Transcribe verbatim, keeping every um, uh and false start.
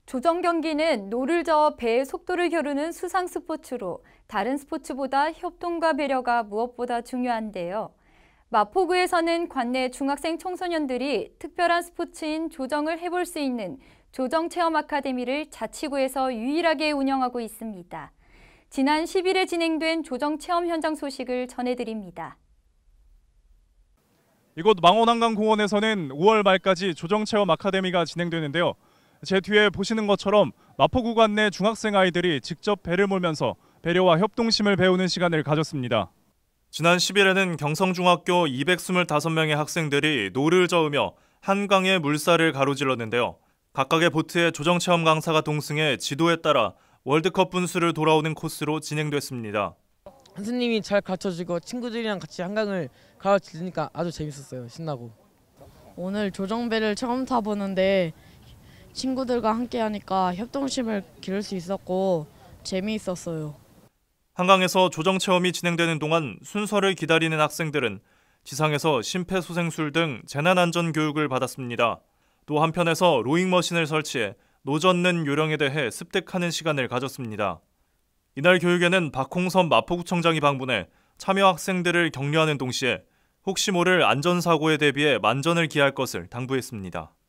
조정 경기는 노를 저어 배의 속도를 겨루는 수상 스포츠로 다른 스포츠보다 협동과 배려가 무엇보다 중요한데요. 마포구에서는 관내 중학생 청소년들이 특별한 스포츠인 조정을 해볼 수 있는 조정체험 아카데미를 자치구에서 유일하게 운영하고 있습니다. 지난 십 일에 진행된 조정체험 현장 소식을 전해드립니다. 이곳 망원한강공원에서는 오월 말까지 조정체험 아카데미가 진행되는데요. 제 뒤에 보시는 것처럼 마포구 관내 중학생 아이들이 직접 배를 몰면서 배려와 협동심을 배우는 시간을 가졌습니다. 지난 십 일에는 경성중학교 이백이십오 명의 학생들이 노를 저으며 한강의 물살을 가로질렀는데요. 각각의 보트에 조정체험 강사가 동승해 지도에 따라 월드컵 분수를 돌아오는 코스로 진행됐습니다. 선생님이 잘 가르쳐주고 친구들이랑 같이 한강을 가르치니까 아주 재밌었어요. 신나고. 오늘 조정배를 처음 타보는데 친구들과 함께 하니까 협동심을 기를 수 있었고 재미있었어요. 한강에서 조정체험이 진행되는 동안 순서를 기다리는 학생들은 지상에서 심폐소생술 등 재난안전 교육을 받았습니다. 또 한편에서 로잉머신을 설치해 노젓는 요령에 대해 습득하는 시간을 가졌습니다. 이날 교육에는 박홍선 마포구청장이 방문해 참여 학생들을 격려하는 동시에 혹시 모를 안전사고에 대비해 만전을 기할 것을 당부했습니다.